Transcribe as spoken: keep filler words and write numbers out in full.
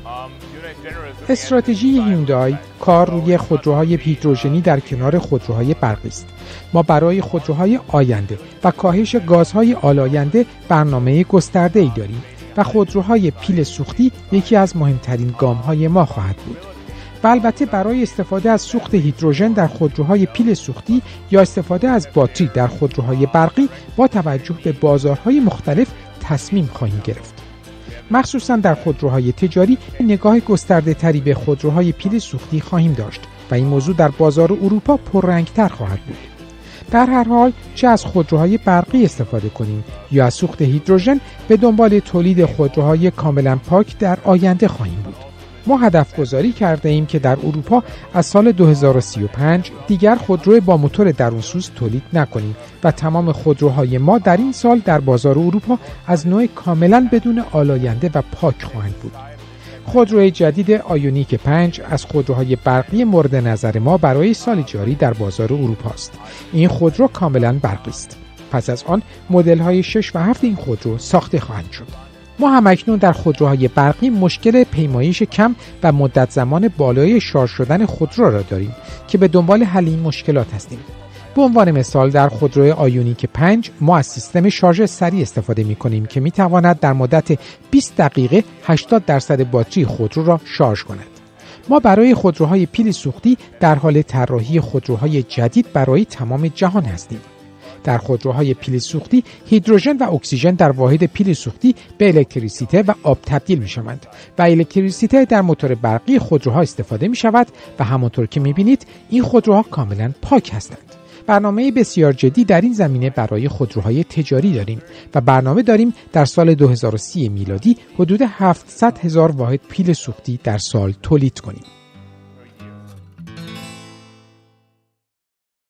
استراتژی هیوندای کار روی خودروهای هیدروژنی در کنار خودروهای برقی است. ما برای خودروهای آینده و کاهش گازهای آلاینده برنامه گسترده‌ای داریم و خودروهای پیل سوختی یکی از مهمترین گام‌های ما خواهد بود. و البته برای استفاده از سوخت هیدروژن در خودروهای پیل سوختی یا استفاده از باتری در خودروهای برقی با توجه به بازارهای مختلف تصمیم خواهیم گرفت. مخصوصاً در خودروهای تجاری نگاه گسترده تری به خودروهای پیل سوختی خواهیم داشت و این موضوع در بازار اروپا پررنگتر خواهد بود. در هر حال چه از خودروهای برقی استفاده کنیم یا از سوخت هیدروژن به دنبال تولید خودروهای کاملا پاک در آینده خواهیم بود. ما هدف گذاری کرده ایم که در اروپا از سال دو هزار و سی و پنج دیگر خودرو با موتور درونسوز تولید نکنیم و تمام خودروهای ما در این سال در بازار اروپا از نوع کاملا بدون آلاینده و پاک خواهند بود. خودروی جدید آیونیک پنج از خودروهای برقی مورد نظر ما برای سال جاری در بازار اروپا است. این خودرو کاملا برقی است. پس از آن مدل‌های شش و هفت این خودرو ساخته خواهند شد. ما همکنون در خودروهای برقی مشکل پیمایش کم و مدت زمان بالای شارژ شدن خودرو را داریم که به دنبال حل این مشکلات هستیم. به عنوان مثال در خودروی آیونیک پنج ما از سیستم شارژ سریع استفاده می کنیم که می تواند در مدت بیست دقیقه هشتاد درصد باتری خودرو را شارژ کند. ما برای خودروهای پیل سوختی در حال طراحی خودروهای جدید برای تمام جهان هستیم. در خودروهای پیل سوختی هیدروژن و اکسیژن در واحد پیل سوختی به الکتریسیته و آب تبدیل می شوند و الکتریسیته در موتور برقی خودروها استفاده می شود و همانطور که می بینید این خودروها کاملا پاک هستند. برنامه بسیار جدی در این زمینه برای خودروهای تجاری داریم و برنامه داریم در سال دو هزار و سی میلادی حدود هفتصد هزار واحد پیل سوختی در سال تولید کنیم.